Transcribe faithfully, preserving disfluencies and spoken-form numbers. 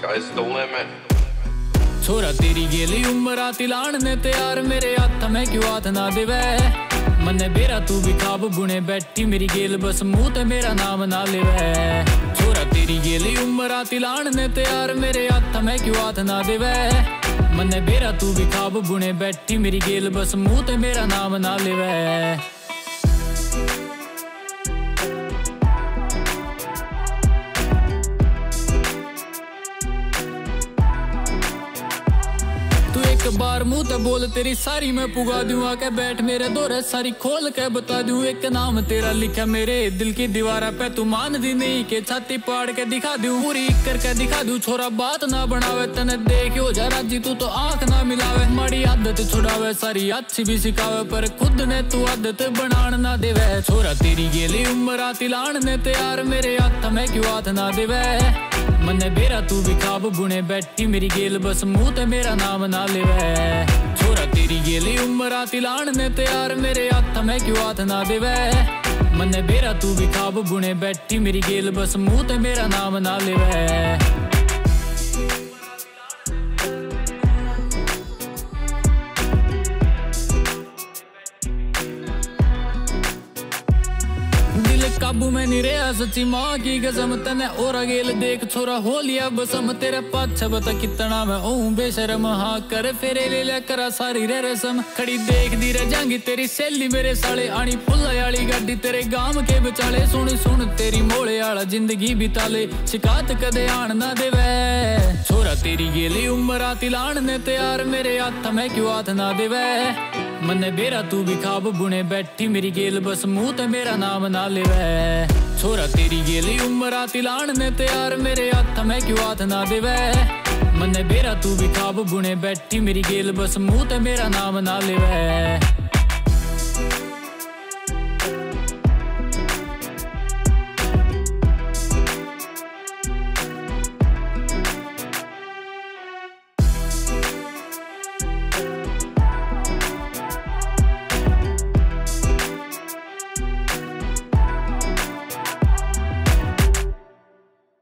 Sky's the limit. छोरा तेरी गेली उम्र आती लाण ने तैयार मेरे हाथ में क्यों हाथ ना देवे मन्ने बेरा तू भी खाब बुने बैठी मेरी गेल बस मुंह ते मेरा नाम ना लेवे। छोरा तेरी गेली उम्र आती लाण ने तैयार मेरे हाथ में क्यों हाथ ना देवे मन्ने बेरा तू भी खाब बुने बैठी मेरी गेल बस मुंह ते मेरा नाम ना लेवे। एक बार मुंह ते बोल तेरी सारी मैं पुगा दूं आके बैठ मेरे दौरे सारी खोल के बता दूं एक नाम तेरा लिखा मेरे दिल की दीवार पे तू मान दी नहीं के छाती पाड़ के दिखा दूं पूरी करके दिखा दूं। छोरा बात ना बनावे तने देखियो जा राजी तू तो आंख ना मिलावे माड़ी आदत छुड़ावे सारी अच्छी भी सिखावे पर खुद ने तू आदत बनान ना देवे। छोरा तेरी गेली उम्र आती लाण ने तैयार मेरे हाथ में क्यों हाथ ना देवे मन्ने बेरा तू भी खाब बुने बैठी मेरी गेल बस मुंह ते मेरा नाम ना लेवे। छोरा तेरी गेली उम्र आती लाण ने तैयार मेरे हाथ में क्यों हाथ ना देवे मन्ने बेरा तू भी खाब बुने बैठी मेरी गेल बस मुंह ते मेरा नाम ना लेवे। काबू में नहीं रहा सच्ची माँ की कसम तने और गेल देख छोरा हो लिया बसम तेरे पाछे बता कितना मैं ओ बेशरम हाँ कर फेरे ले लिया करा सारी रे रसम खड़ी देख दी रह जांगी तेरी सहेली मेरे साले आनी फुल्ला वाली गाड़ी तेरे गांव के बचाले सुन सुन तेरी मोड़े आला जिंदगी बिताले शिकायत कदे आन ना देवे। छोरा तेरी गेली उम्र आती लाण ने तैयार मेरे हाथ में क्यों हाथ ना देवे मन्ने बेरा तू भी खाब बुने बैठी मेरी गेल बस मुंह ते मेरा नाम ना लेवे। छोरा तेरी गेली उम्र आती लाण ने तैयार मेरे हाथ में क्यों हाथ ना देवे मन्ने बेरा तू भी खाब बुने बैठी मेरी गेल बस मुंह ते मेरा नाम ना लेवे।